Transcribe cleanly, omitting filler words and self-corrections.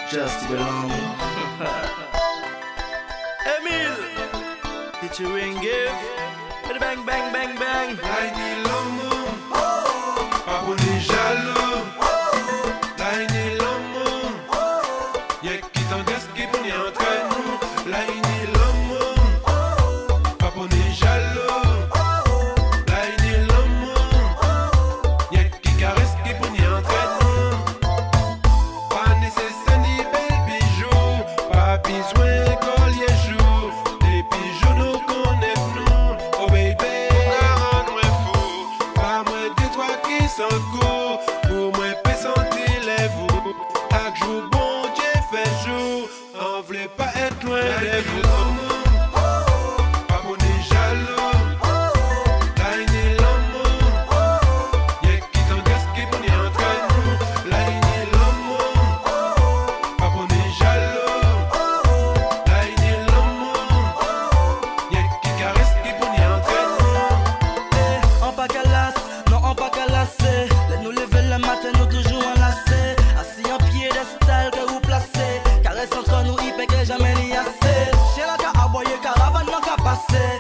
just to belong. Emile, featuring give, with bang bang bang bang. Là il est l'amour, pas pour les jaloux. Là il est l'amour, y'a qui t'engage qui pour y entrer nous. Là il est l'amour, pas pour les jaloux. Là il est l'amour, y'a qui caresse qui pour y entrer nous. Pas nécessaire ni bel bijou, pas besoin collier jour. Des bijoux nous connaissons nous, oh baby, rends-moi fou. Pas moins de toi qui s'en court, pour moi peut sentir les vous. Chaque jour bon Dieu fait jour, on voulait pas être loin de vous. Pas pour les jaloux, là il est l'amour, y'a qui t'engage qui pour y entrer nous. Là il est l'amour, pas pour les jaloux. Là il est l'amour, y'a qui caresse qui pour y entrer nous. On pas calasse, non on pas calassé. Laisse-nous lever le matin, nous toujours enlacés. Assis en piédestal que vous placez. Caresse entre nous, il peut que jamais n'y assez. Chez la ca aboyer, caravane n'a qu'à passer.